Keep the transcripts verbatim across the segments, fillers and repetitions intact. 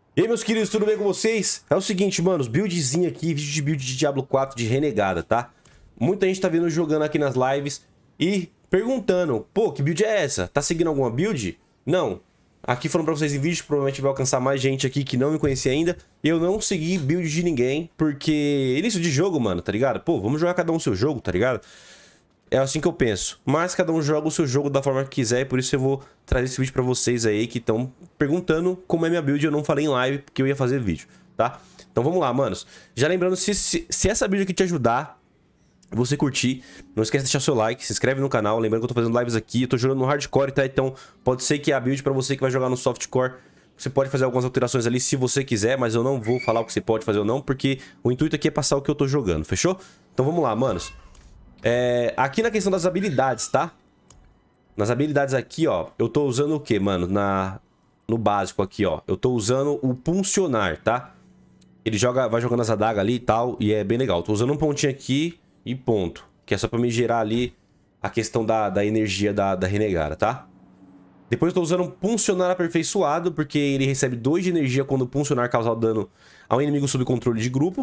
E aí, meus queridos, tudo bem com vocês? É o seguinte, manos, buildzinho aqui, vídeo de build de Diablo quatro de Renegada, tá? Muita gente tá vendo jogando aqui nas lives e perguntando, pô, que build é essa? Tá seguindo alguma build? Não. Aqui falando pra vocês em vídeo, provavelmente vai alcançar mais gente aqui que não me conhecia ainda. Eu não segui build de ninguém, porque início de jogo, mano, tá ligado? Pô, vamos jogar cada um o seu jogo, tá ligado? É assim que eu penso. Mas cada um joga o seu jogo da forma que quiser. E por isso eu vou trazer esse vídeo pra vocês aí que estão perguntando como é minha build. Eu não falei em live porque eu ia fazer vídeo, tá? Então vamos lá, manos. Já lembrando, se, se, se essa build aqui te ajudar, você curtir, não esquece de deixar seu like, se inscreve no canal. Lembrando que eu tô fazendo lives aqui. Eu tô jogando no hardcore, tá? Então pode ser que a build pra você que vai jogar no softcore, você pode fazer algumas alterações ali se você quiser. Mas eu não vou falar o que você pode fazer ou não, porque o intuito aqui é passar o que eu tô jogando, fechou? Então vamos lá, manos. É, aqui na questão das habilidades, tá? Nas habilidades aqui, ó, eu tô usando o que, mano? Na, no básico aqui, ó. Eu tô usando o Puncionar, tá? Ele joga, vai jogando as adagas ali e tal, e é bem legal. Tô usando um pontinho aqui e ponto. Que é só pra me gerar ali a questão da, da energia da, da renegada, tá? Depois eu tô usando um Puncionar aperfeiçoado, porque ele recebe dois de energia quando o Puncionar causar dano ao inimigo sob controle de grupo.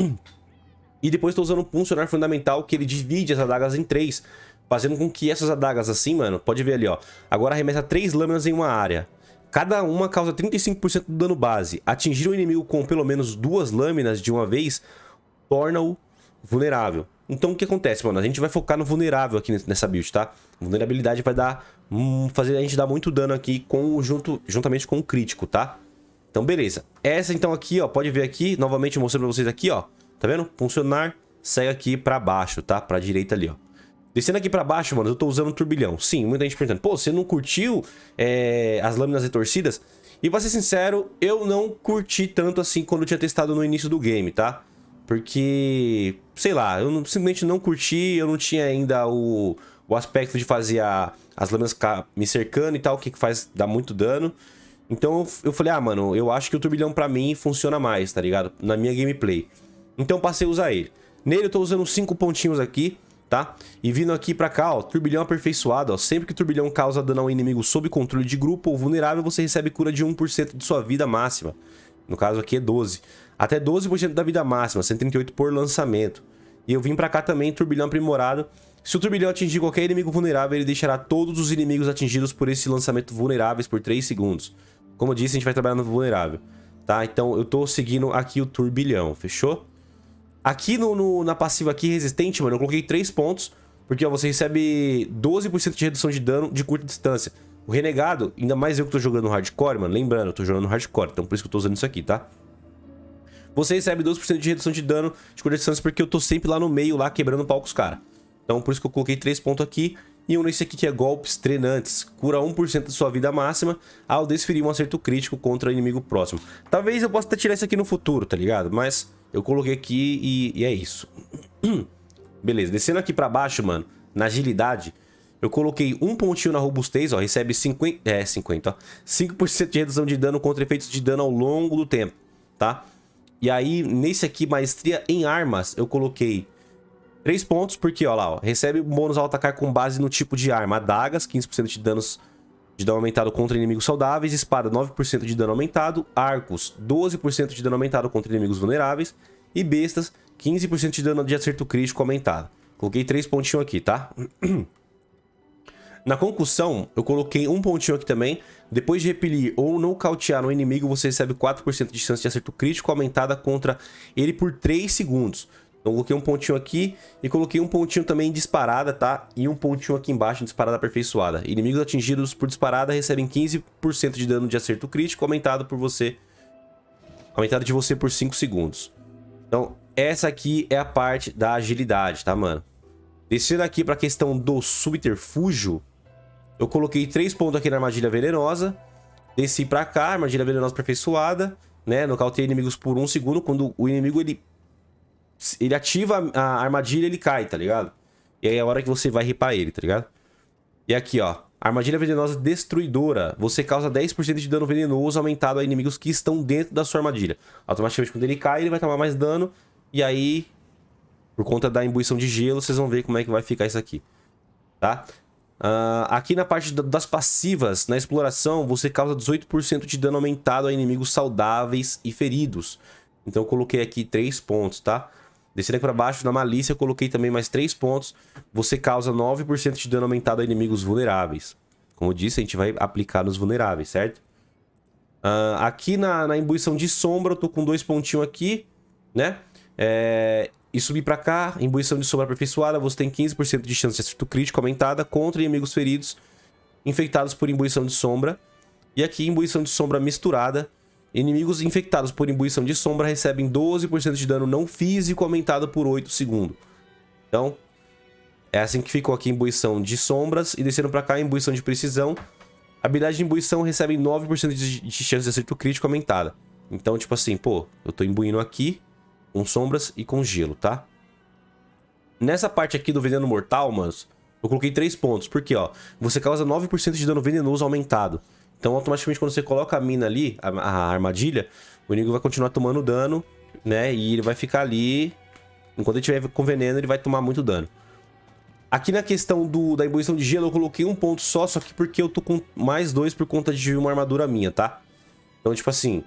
E depois tô usando um Puncionar fundamental, que ele divide as adagas em três, fazendo com que essas adagas assim, mano, pode ver ali, ó. Agora arremessa três lâminas em uma área. Cada uma causa trinta e cinco por cento do dano base. Atingir o inimigo com pelo menos duas lâminas de uma vez torna-o vulnerável. Então o que acontece, mano? A gente vai focar no vulnerável aqui nessa build, tá? Vulnerabilidade vai dar, hum, fazer a gente dar muito dano aqui com, junto, juntamente com o crítico, tá? Então beleza. Essa então aqui, ó, pode ver aqui, novamente mostrando pra vocês aqui, ó. Tá vendo? Puncionar, segue aqui pra baixo, tá? Pra direita ali, ó. Descendo aqui pra baixo, mano, eu tô usando um turbilhão. Sim, muita gente perguntando, pô, você não curtiu é, as lâminas retorcidas? E pra ser sincero, eu não curti tanto assim quando eu tinha testado no início do game, tá? Porque, sei lá, eu não, simplesmente não curti, eu não tinha ainda o, o aspecto de fazer a, as lâminas me cercando e tal, que faz dar muito dano. Então eu falei, ah, mano, eu acho que o turbilhão pra mim funciona mais, tá ligado? Na minha gameplay. Então passei a usar ele. Nele eu tô usando cinco pontinhos aqui, tá? E vindo aqui pra cá, ó, turbilhão aperfeiçoado, ó. Sempre que o turbilhão causa dano ao inimigo sob controle de grupo ou vulnerável, você recebe cura de um por cento de sua vida máxima. No caso aqui é doze. Até doze por cento da vida máxima, cento e trinta e oito por lançamento. E eu vim pra cá também, turbilhão aprimorado. Se o turbilhão atingir qualquer inimigo vulnerável, ele deixará todos os inimigos atingidos por esse lançamento vulneráveis por três segundos. Como eu disse, a gente vai trabalhar no vulnerável, tá? Então eu tô seguindo aqui o turbilhão, fechou? Aqui no, no, na passiva aqui resistente, mano, eu coloquei três pontos, porque ó, você recebe doze por cento de redução de dano de curta distância. O renegado, ainda mais eu que tô jogando no hardcore, mano, lembrando, eu tô jogando no hardcore, então por isso que eu tô usando isso aqui, tá? Você recebe doze por cento de redução de dano de curta distância, porque eu tô sempre lá no meio, lá quebrando o pau com os caras. Então por isso que eu coloquei três pontos aqui. E um nesse aqui que é golpes treinantes. Cura um por cento da sua vida máxima ao desferir um acerto crítico contra o inimigo próximo. Talvez eu possa até tirar isso aqui no futuro, tá ligado? Mas eu coloquei aqui e, e é isso. Beleza, descendo aqui pra baixo, mano, na agilidade, eu coloquei um pontinho na robustez, ó, recebe cinquenta, é, cinquenta, ó, cinco por cento de redução de dano contra efeitos de dano ao longo do tempo, tá? E aí, nesse aqui, maestria em armas, eu coloquei três pontos, porque, ó lá, ó, recebe bônus ao atacar com base no tipo de arma. Adagas, quinze por cento de danos de dano aumentado contra inimigos saudáveis. Espada, nove por cento de dano aumentado. Arcos, doze por cento de dano aumentado contra inimigos vulneráveis. E bestas, quinze por cento de dano de acerto crítico aumentado. Coloquei três pontinhos aqui, tá? Na concussão, eu coloquei um pontinho aqui também. Depois de repelir ou nocautear um inimigo, você recebe quatro por cento de chance de acerto crítico aumentada contra ele por três segundos. Então, coloquei um pontinho aqui e coloquei um pontinho também em disparada, tá? E um pontinho aqui embaixo em disparada aperfeiçoada. Inimigos atingidos por disparada recebem quinze por cento de dano de acerto crítico aumentado por você. Aumentado de você por cinco segundos. Então, essa aqui é a parte da agilidade, tá, mano? Descendo aqui pra questão do subterfúgio, eu coloquei três pontos aqui na armadilha venenosa. Desci pra cá, armadilha venenosa aperfeiçoada, né? Nocauteei inimigos por um segundo. Quando o inimigo, ele... ele ativa a armadilha, ele cai, tá ligado? E aí é a hora que você vai ripar ele, tá ligado? E aqui, ó. Armadilha venenosa destruidora. Você causa dez por cento de dano venenoso aumentado a inimigos que estão dentro da sua armadilha. Automaticamente, quando ele cai, ele vai tomar mais dano. E aí, por conta da imbuição de gelo, vocês vão ver como é que vai ficar isso aqui. Tá? Uh, aqui na parte das passivas, na exploração, você causa dezoito por cento de dano aumentado a inimigos saudáveis e feridos. Então eu coloquei aqui três pontos, tá? Descendo aqui pra baixo, na malícia eu coloquei também mais três pontos. Você causa nove por cento de dano aumentado a inimigos vulneráveis. Como eu disse, a gente vai aplicar nos vulneráveis, certo? Uh, aqui na, na imbuição de sombra, eu tô com dois pontinhos aqui, né? É... E subir pra cá, imbuição de sombra aperfeiçoada, você tem quinze por cento de chance de acerto crítico aumentada contra inimigos feridos infectados por imbuição de sombra. E aqui, imbuição de sombra misturada. Inimigos infectados por imbuição de sombra recebem doze por cento de dano não físico aumentado por oito segundos. Então, é assim que ficou aqui a imbuição de sombras. E descendo pra cá, a imbuição de precisão. A habilidade de imbuição recebe nove por cento de, de chance de acerto crítico aumentada. Então, tipo assim, pô, eu tô imbuindo aqui com sombras e com gelo, tá? Nessa parte aqui do veneno mortal, manos, eu coloquei três pontos. Porque, ó, você causa nove por cento de dano venenoso aumentado. Então, automaticamente, quando você coloca a mina ali, a, a armadilha, o inimigo vai continuar tomando dano, né? E ele vai ficar ali... Enquanto ele estiver com veneno, ele vai tomar muito dano. Aqui na questão do, da imbuição de gelo, eu coloquei um ponto só, só que porque eu tô com mais dois por conta de uma armadura minha, tá? Então, tipo assim...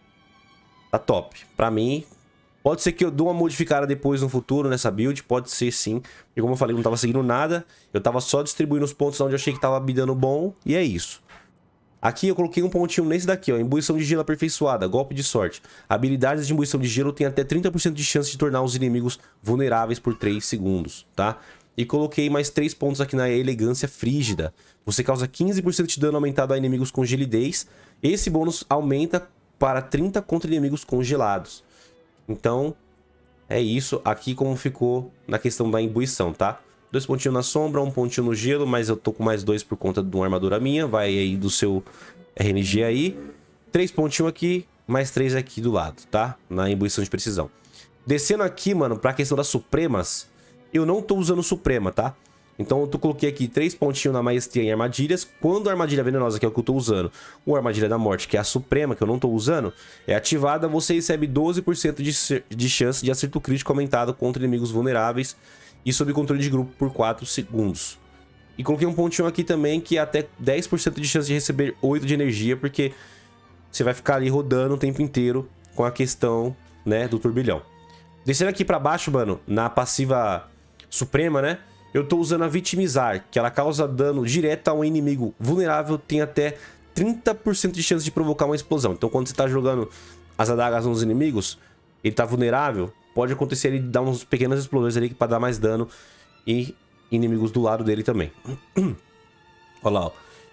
Tá top. Pra mim... Pode ser que eu dou uma modificada depois no futuro nessa build, pode ser sim. E como eu falei, eu não tava seguindo nada. Eu tava só distribuindo os pontos onde eu achei que tava me dando bom. E é isso. Aqui eu coloquei um pontinho nesse daqui, ó. Imbuição de gelo aperfeiçoada, golpe de sorte. Habilidades de imbuição de gelo têm até trinta por cento de chance de tornar os inimigos vulneráveis por três segundos, tá? E coloquei mais três pontos aqui na elegância frígida. Você causa quinze por cento de dano aumentado a inimigos com gelidez. Esse bônus aumenta para trinta contra inimigos congelados. Então, é isso aqui como ficou na questão da imbuição, tá? Dois pontinhos na sombra, um pontinho no gelo, mas eu tô com mais dois por conta de uma armadura minha. Vai aí do seu R N G aí. Três pontinhos aqui, mais três aqui do lado, tá? Na imbuição de precisão. Descendo aqui, mano, pra questão das supremas, eu não tô usando suprema, tá? Então eu tô, coloquei aqui três pontinhos na maestria em armadilhas. Quando a armadilha venenosa, que é o que eu tô usando, ou a armadilha da morte, que é a suprema, que eu não tô usando, é ativada, você recebe doze por cento de, de chance de acerto crítico aumentado contra inimigos vulneráveis e sob controle de grupo por quatro segundos. E coloquei um pontinho aqui também, que é até dez por cento de chance de receber oito de energia, porque você vai ficar ali rodando o tempo inteiro com a questão, né, do turbilhão. Descendo aqui pra baixo, mano, na passiva suprema, né? Eu tô usando a Vitimizar, que ela causa dano direto a um inimigo vulnerável, tem até trinta por cento de chance de provocar uma explosão. Então quando você tá jogando as adagas nos inimigos, ele tá vulnerável, pode acontecer ele dar uns pequenas explosões ali pra dar mais dano e inimigos do lado dele também. Olha lá, ó.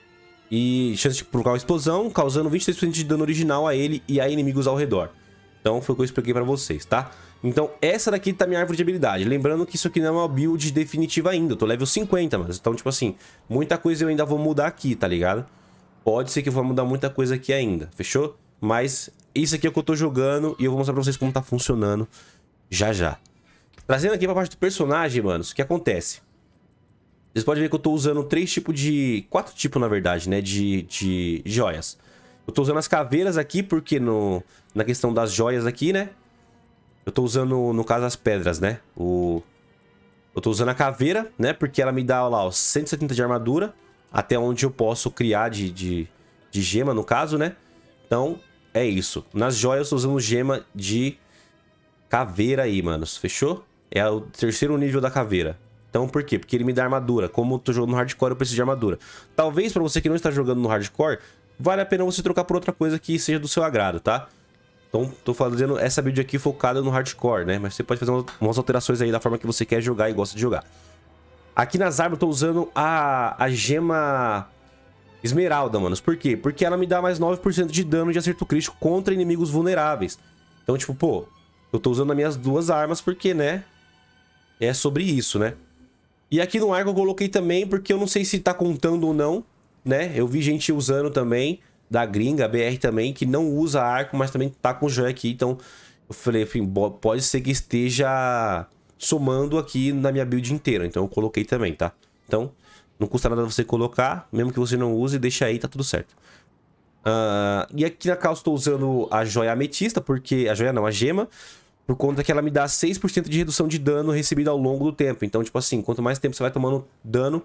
E chance de provocar uma explosão, causando vinte e três por cento de dano original a ele e a inimigos ao redor. Então foi o que eu expliquei pra vocês, tá? Então essa daqui tá minha árvore de habilidade. Lembrando que isso aqui não é uma build definitiva ainda. Eu tô level cinquenta, mas então tipo assim, muita coisa eu ainda vou mudar aqui, tá ligado? Pode ser que eu vou mudar muita coisa aqui ainda, fechou? Mas isso aqui é o que eu tô jogando e eu vou mostrar pra vocês como tá funcionando já já. Trazendo aqui pra parte do personagem, manos, o que acontece? Vocês podem ver que eu tô usando três tipos de... Quatro tipos, na verdade, né? De, de joias. Eu tô usando as caveiras aqui, porque no, na questão das joias aqui, né? Eu tô usando, no caso, as pedras, né? O... Eu tô usando a caveira, né? Porque ela me dá, lá, ó, cento e setenta de armadura. Até onde eu posso criar de, de, de gema, no caso, né? Então, é isso. Nas joias eu tô usando gema de caveira aí, manos. Fechou? É o terceiro nível da caveira. Então, por quê? Porque ele me dá armadura. Como eu tô jogando no hardcore, eu preciso de armadura. Talvez, pra você que não está jogando no hardcore, vale a pena você trocar por outra coisa que seja do seu agrado, tá? Então, tô fazendo essa build aqui focada no hardcore, né? Mas você pode fazer umas alterações aí da forma que você quer jogar e gosta de jogar. Aqui nas armas eu tô usando a, a gema esmeralda, manos. Por quê? Porque ela me dá mais nove por cento de dano de acerto crítico contra inimigos vulneráveis. Então, tipo, pô, eu tô usando as minhas duas armas porque, né? É sobre isso, né? E aqui no arco eu coloquei também porque eu não sei se tá contando ou não, né? Eu vi gente usando também, da gringa, a B R também, que não usa arco, mas também tá com joia aqui. Então, eu falei, enfim, pode ser que esteja somando aqui na minha build inteira. Então, eu coloquei também, tá? Então, não custa nada você colocar, mesmo que você não use, deixa aí, tá tudo certo. Uh, e aqui na calça eu tô usando a joia ametista, porque... A joia não, a gema, por conta que ela me dá seis por cento de redução de dano recebido ao longo do tempo. Então, tipo assim, quanto mais tempo você vai tomando dano,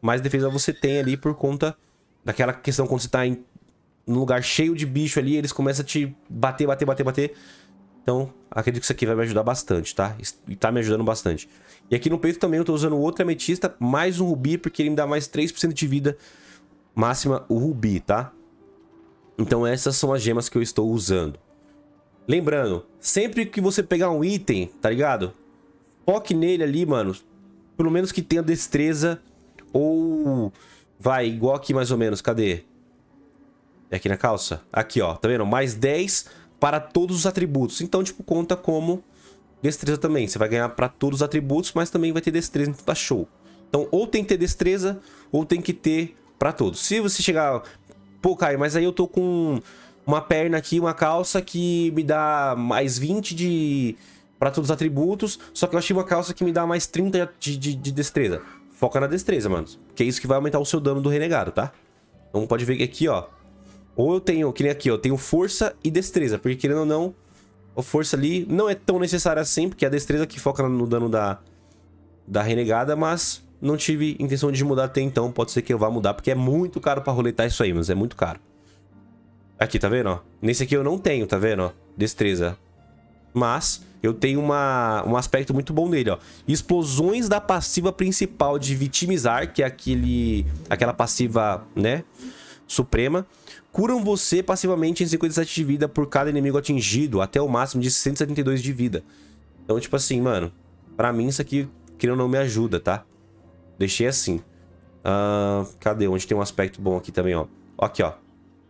mais defesa você tem ali por conta daquela questão quando você tá em num lugar cheio de bicho ali, eles começam a te bater, bater, bater, bater. Então, acredito que isso aqui vai me ajudar bastante, tá? E tá me ajudando bastante. E aqui no peito também eu tô usando outra ametista, mais um rubi, porque ele me dá mais três por cento de vida máxima, o rubi, tá? Então essas são as gemas que eu estou usando. Lembrando, sempre que você pegar um item, tá ligado? Foque nele ali, mano. Pelo menos que tenha destreza ou... Vai, igual aqui mais ou menos, cadê? É aqui na calça? Aqui, ó, tá vendo? Mais dez para todos os atributos. Então, tipo, conta como destreza também. Você vai ganhar para todos os atributos, mas também vai ter destreza, então tá show. Então, ou tem que ter destreza, ou tem que ter para todos. Se você chegar... Pô, Caio, mas aí eu tô com uma perna aqui, uma calça que me dá mais vinte de... para todos os atributos, só que eu achei uma calça que me dá mais trinta de, de, de destreza. Foca na destreza, mano. Que é isso que vai aumentar o seu dano do renegado, tá? Então pode ver que aqui, ó. Ou eu tenho, que nem aqui, ó, eu tenho força e destreza. Porque querendo ou não, a força ali não é tão necessária assim, porque é a destreza que foca no dano da, da renegada, mas não tive intenção de mudar até então. Pode ser que eu vá mudar, porque é muito caro pra roletar isso aí, mas é muito caro. Aqui, tá vendo, ó? Nesse aqui eu não tenho, tá vendo, ó? Destreza. Mas eu tenho uma, um aspecto muito bom nele, ó. Explosões da passiva principal de vitimizar, que é aquele, aquela passiva, né, suprema. Curam você passivamente em cinquenta e sete de vida por cada inimigo atingido, até o máximo de cento e setenta e dois de vida. Então, tipo assim, mano, pra mim isso aqui, querendo ou não, me ajuda, tá? Deixei assim. Uh, cadê? Onde tem um aspecto bom aqui também, ó. Aqui, ó.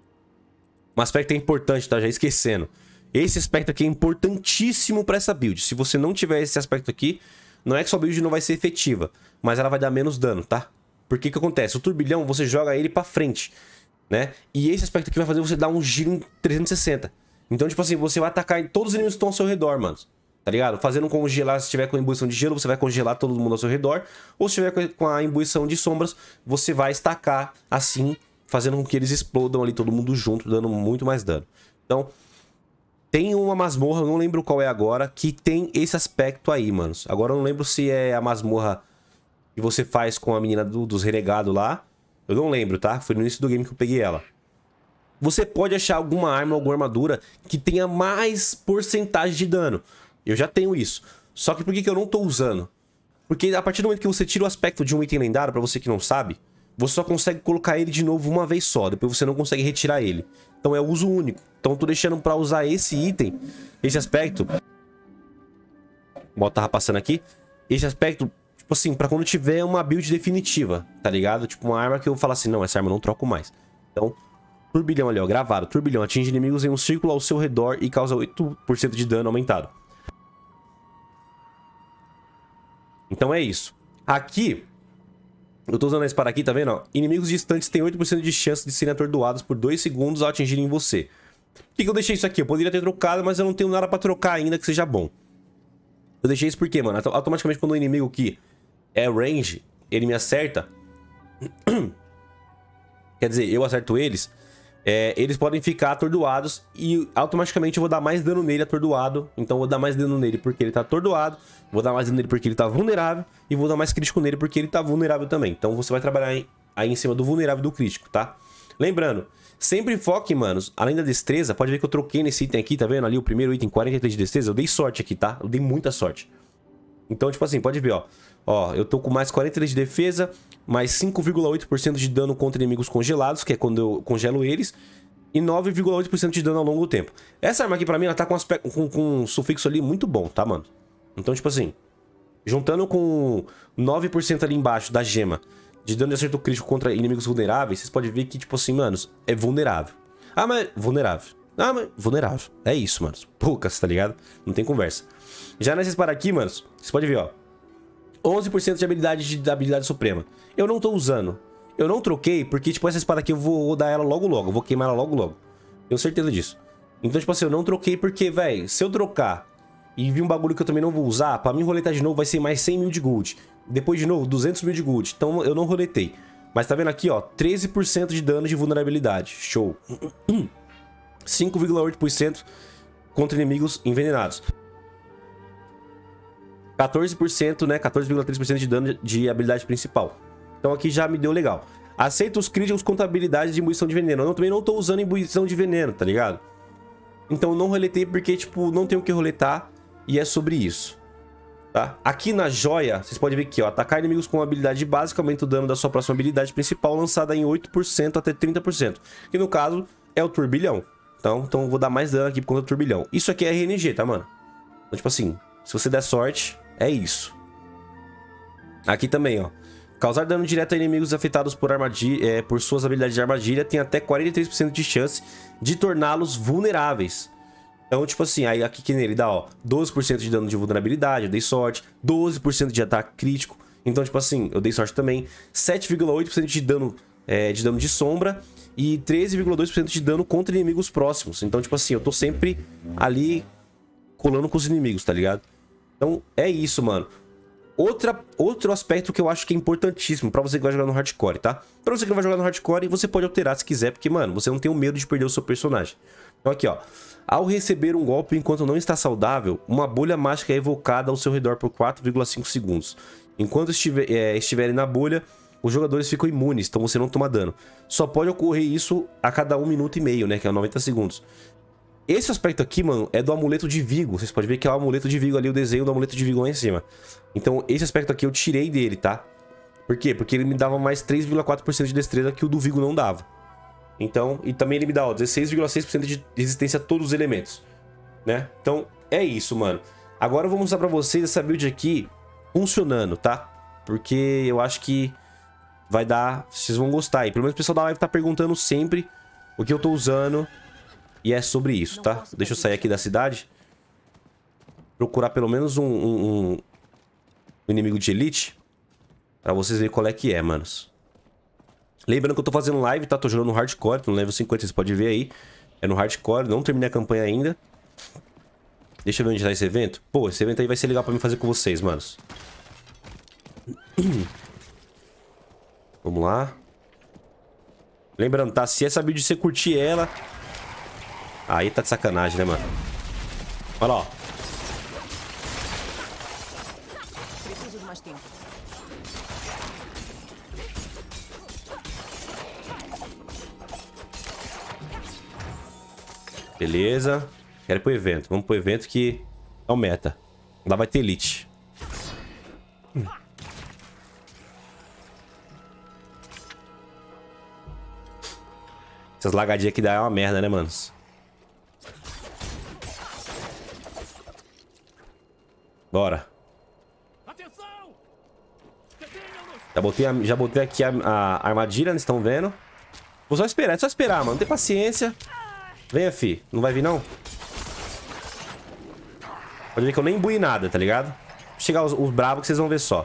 Um aspecto é importante, tá? Já esquecendo. Esse aspecto aqui é importantíssimo pra essa build. Se você não tiver esse aspecto aqui, não é que sua build não vai ser efetiva, mas ela vai dar menos dano, tá? Porque o que acontece? O turbilhão, você joga ele pra frente, né? E esse aspecto aqui vai fazer você dar um giro em trezentos e sessenta. Então, tipo assim, você vai atacar em todos os inimigos que estão ao seu redor, mano. Tá ligado? Fazendo congelar, se tiver com a imbuição de gelo, você vai congelar todo mundo ao seu redor. Ou se tiver com a imbuição de sombras, você vai estacar assim, fazendo com que eles explodam ali todo mundo junto, dando muito mais dano. Então, tem uma masmorra, eu não lembro qual é agora, que tem esse aspecto aí, manos. Agora eu não lembro se é a masmorra que você faz com a menina do, dos renegados lá. Eu não lembro, tá? Foi no início do game que eu peguei ela. Você pode achar alguma arma, alguma armadura que tenha mais porcentagem de dano. Eu já tenho isso. Só que por que que eu não tô usando? Porque a partir do momento que você tira o aspecto de um item lendário, pra você que não sabe, você só consegue colocar ele de novo uma vez só. Depois você não consegue retirar ele. Então é uso único. Então eu tô deixando pra usar esse item, esse aspecto. O moto tava passando aqui. Esse aspecto, tipo assim, pra quando tiver uma build definitiva, tá ligado? Tipo uma arma que eu falo assim, não, essa arma eu não troco mais. Então, turbilhão ali, ó, gravado. Turbilhão atinge inimigos em um círculo ao seu redor e causa oito por cento de dano aumentado. Então é isso. Aqui, eu tô usando a espada aqui, tá vendo? Ó? Inimigos distantes têm oito por cento de chance de serem atordoados por dois segundos ao atingirem você. Por que que eu deixei isso aqui? Eu poderia ter trocado, mas eu não tenho nada pra trocar ainda que seja bom. Eu deixei isso porque, mano, automaticamente quando o inimigo aqui é range, ele me acerta. Quer dizer, eu acerto eles. É, eles podem ficar atordoados e automaticamente eu vou dar mais dano nele atordoado. Então eu vou dar mais dano nele porque ele tá atordoado, vou dar mais dano nele porque ele tá vulnerável e vou dar mais crítico nele porque ele tá vulnerável também. Então você vai trabalhar aí, aí em cima do vulnerável e do crítico, tá? Lembrando, sempre foque, manos, além da destreza, pode ver que eu troquei nesse item aqui, tá vendo? Ali o primeiro item, quarenta e três de destreza, eu dei sorte aqui, tá? Eu dei muita sorte. Então, tipo assim, pode ver, ó. Ó, eu tô com mais quarenta e três de defesa, mais cinco vírgula oito por cento de dano contra inimigos congelados, que é quando eu congelo eles, e nove vírgula oito por cento de dano ao longo do tempo. Essa arma aqui pra mim, ela tá com, aspecto, com, com um sufixo ali muito bom, tá, mano? Então, tipo assim, juntando com nove por cento ali embaixo da gema de dano de acerto crítico contra inimigos vulneráveis, vocês podem ver que, tipo assim, manos, é vulnerável. Ah, mas... vulnerável. Ah, mas... vulnerável. É isso, manos. Poucas, tá ligado? Não tem conversa. Já nessa espada aqui, manos, você pode ver, ó. onze por cento de habilidade de, de habilidade suprema. Eu não tô usando. Eu não troquei porque, tipo, essa espada aqui eu vou rodar ela logo logo. Eu vou queimar ela logo logo. Tenho certeza disso. Então, tipo assim, eu não troquei porque, velho, se eu trocar e vir um bagulho que eu também não vou usar, pra mim roletar de novo vai ser mais cem mil de gold. Depois de novo, duzentos mil de gold. Então eu não roletei. Mas tá vendo aqui, ó, treze por cento de dano de vulnerabilidade. Show. cinco vírgula oito por cento contra inimigos envenenados. quatorze por cento, né? quatorze vírgula três por cento de dano de habilidade principal. Então aqui já me deu legal. Aceita os críticos contabilidade de imbuição de veneno. Eu também não tô usando imbuição de veneno, tá ligado? Então não roletei porque, tipo, não tenho o que roletar. E é sobre isso. Tá? Aqui na joia, vocês podem ver aqui, ó. Atacar inimigos com habilidade básica aumenta o dano da sua próxima habilidade principal, lançada em oito por cento até trinta por cento. Que no caso é o turbilhão. Então, então eu vou dar mais dano aqui por conta do turbilhão. Isso aqui é R N G, tá, mano? Então, tipo assim, se você der sorte, é isso. Aqui também, ó. Causar dano direto a inimigos afetados por, armadilha, é, por suas habilidades de armadilha tem até quarenta e três por cento de chance de torná-los vulneráveis. Então, tipo assim, aí aqui que nele dá, ó, doze por cento de dano de vulnerabilidade, eu dei sorte, doze por cento de ataque crítico. Então, tipo assim, eu dei sorte também. sete vírgula oito por cento de dano, é, de dano de sombra e treze vírgula dois por cento de dano contra inimigos próximos. Então, tipo assim, eu tô sempre ali colando com os inimigos, tá ligado? Então, é isso, mano. Outra, outro aspecto que eu acho que é importantíssimo pra você que vai jogar no hardcore, tá? Pra você que não vai jogar no hardcore, você pode alterar se quiser, porque, mano, você não tem o medo de perder o seu personagem. Então aqui, ó. Ao receber um golpe enquanto não está saudável, uma bolha mágica é evocada ao seu redor por quatro vírgula cinco segundos. Enquanto estiver, é, estiverem na bolha, os jogadores ficam imunes, então você não toma dano. Só pode ocorrer isso a cada um minuto e meio, né? Que é noventa segundos. Esse aspecto aqui, mano, é do amuleto de Vigo. Vocês podem ver que é o amuleto de Vigo ali, o desenho do amuleto de Vigo lá em cima. Então, esse aspecto aqui eu tirei dele, tá? Por quê? Porque ele me dava mais três vírgula quatro por cento de destreza que o do Vigo não dava. Então, e também ele me dá, ó, dezesseis vírgula seis por cento de resistência a todos os elementos, né? Então, é isso, mano. Agora eu vou mostrar pra vocês essa build aqui funcionando, tá? Porque eu acho que vai dar... Vocês vão gostar. E pelo menos o pessoal da live tá perguntando sempre o que eu tô usando. E é sobre isso, tá? Deixa eu sair aqui da cidade. Procurar pelo menos um, um, um inimigo de elite. Pra vocês verem qual é que é, manos. Lembrando que eu tô fazendo live, tá? Tô jogando no hardcore, tô no level cinquenta, vocês podem ver aí. É no hardcore, não terminei a campanha ainda. Deixa eu ver onde tá esse evento. Pô, esse evento aí vai ser legal pra mim fazer com vocês, manos. Vamos lá. Lembrando, tá? Se essa build você curtir ela... Aí tá de sacanagem, né, mano? Olha lá, ó. Preciso de mais tempo. Beleza. Quero ir pro evento. Vamos pro evento que é o meta. Lá vai ter elite. Hum. Essas lagadinhas aqui dá uma merda, né, manos? Bora. Já botei, a, já botei aqui a, a armadilha, vocês estão vendo? Vou só esperar, é só esperar, mano. Tem paciência. Venha, fi. Não vai vir, não? Pode ver que eu nem embui nada, tá ligado? Vou chegar os, os bravos que vocês vão ver só.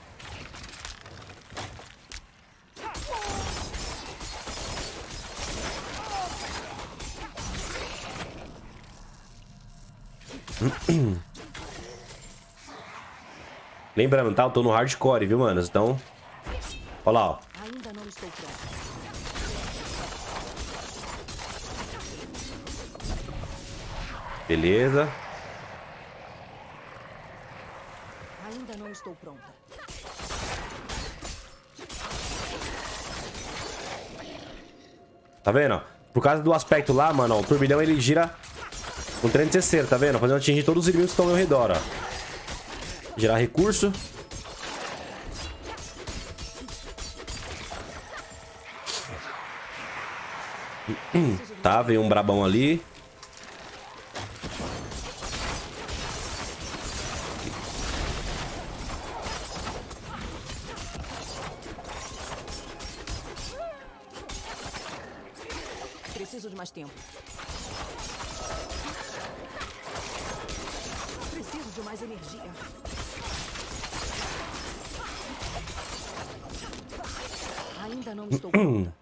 Lembrando, tá? Eu tô no hardcore, viu, manos? Então, olha lá, ó. Ainda não estou pronto. Beleza. Ainda não estou pronta. Tá vendo, ó? Por causa do aspecto lá, mano, ó, o turbilhão ele gira com trezentos e sessenta, tá vendo? Fazendo atingir todos os inimigos que estão ao meu redor, ó. Gerar recurso. Tá, veio um brabão ali. Preciso de mais tempo. Preciso de mais energia. Ainda não estou pronta.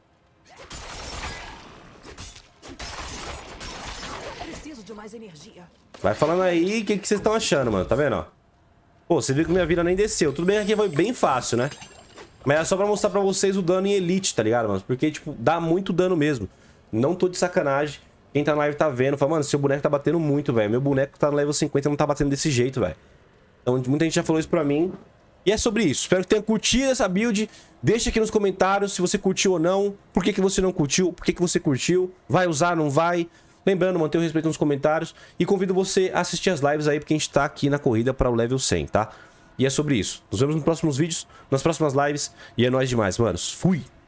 Preciso de mais energia. Vai falando aí o que, que vocês estão achando, mano. Tá vendo, ó? Pô, você viu que minha vida nem desceu. Tudo bem que aqui foi bem fácil, né? Mas é só pra mostrar pra vocês o dano em elite, tá ligado, mano? Porque, tipo, dá muito dano mesmo. Não tô de sacanagem. Quem tá na live tá vendo. Fala, mano, seu boneco tá batendo muito, velho. Meu boneco tá no level cinquenta e não tá batendo desse jeito, velho. Então, muita gente já falou isso pra mim. E é sobre isso. Espero que tenha curtido essa build. Deixa aqui nos comentários se você curtiu ou não. Por que, que você não curtiu? Por que, que você curtiu? Vai usar, não vai? Lembrando, manter o respeito nos comentários. E convido você a assistir as lives aí, porque a gente tá aqui na corrida para o level cem, tá? E é sobre isso. Nos vemos nos próximos vídeos, nas próximas lives. E é nóis demais, manos. Fui!